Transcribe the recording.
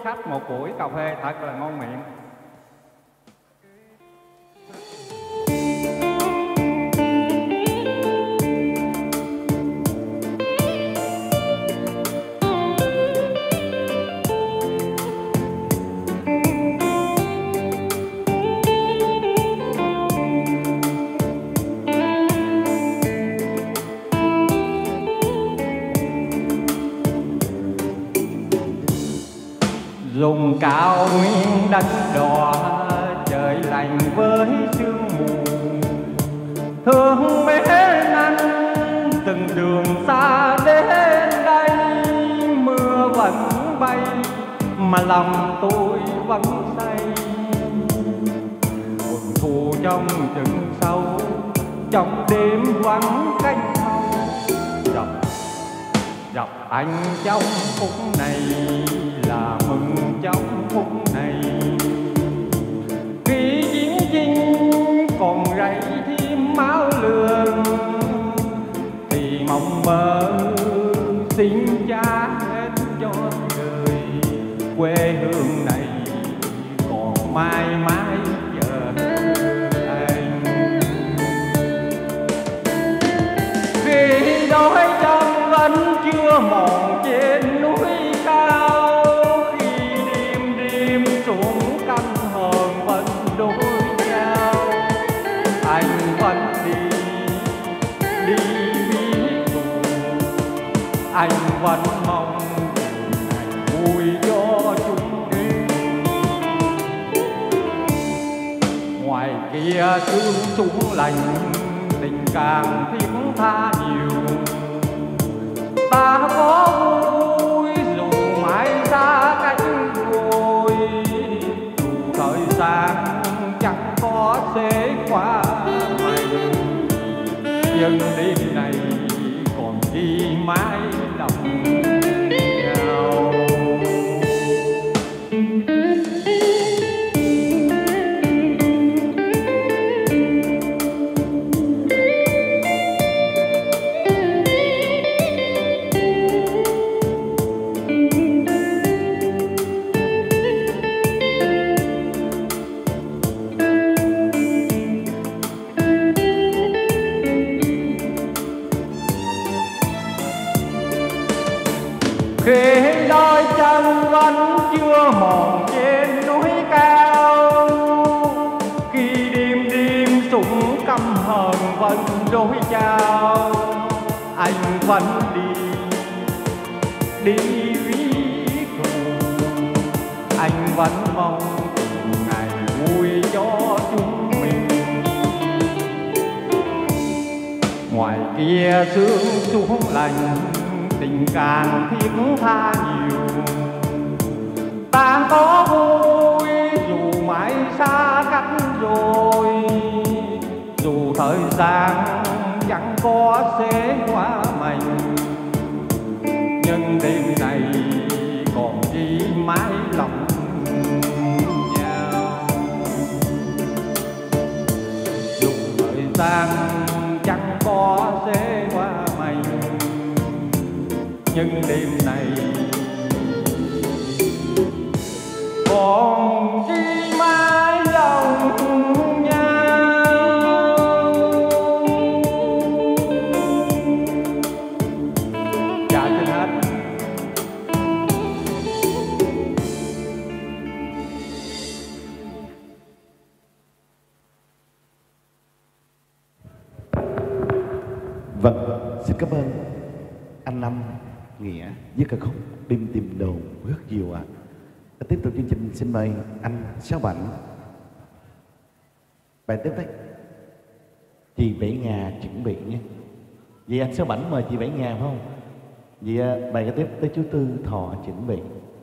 khách một buổi cà phê thật là ngon miệng. Dùng cao nguyên đánh đỏ trời lạnh với sương mù, thương mến anh từng đường xa đến đây. Mưa vẫn bay mà lòng tôi vẫn say, buồn thù trong rừng sâu, trong đêm vắng cánh thâu. Gặp anh trong phút này là mừng trong phút này, khi chiến chinh còn rẫy thêm máu lương thì mong mơ xin trả hết cho đời. Quê hương này còn mãi mãi chờ anh, khi đôi chân vẫn chưa mòn trên núi cao, khi đêm đêm xuống canh hờn vẫn đôi nhau. Anh vẫn đi biết cùng, anh vẫn mong ngày vui cho chúng mình. Ngoài kia sương xuống lạnh, tình càng thiết tha nhiều. Ta có vui dù mãi xa cách rồi, dù thời gian chẳng có sẽ qua mình, nhưng đêm này còn ghi mãi lòng nhau. Khi đôi chân vẫn chưa mòn trên núi cao, khi đêm đêm súng căm hờn vẫn đôi trao. Anh vẫn đi viết thù, anh vẫn mong từng ngày vui cho chúng mình. Ngoài kia sương xuống lạnh, tình càng thiết tha nhiều. Ta có vui dù mãi xa cách rồi, dù thời gian chẳng có sẽ qua mình, nhưng đêm này còn ghi mãi lòng nhau. Dù thời gian chẳng có sẽ qua mình, nhưng đêm này còn ghi mãi lòng nhau. Dạ xin hết. Vâng, xin cảm ơn anh Năm Nghĩa với ca khúc Đêm Tìm Đồn rất nhiều ạ. Tiếp tục chương trình xin mời anh Sáu Bảnh. Bài tiếp đấy, chị Bảy Ngà chuẩn bị nhé. Vậy anh Sáu Bảnh mời chị Bảy Ngà phải không? Vậy bài kế tiếp tới chú Tư Thọ chuẩn bị.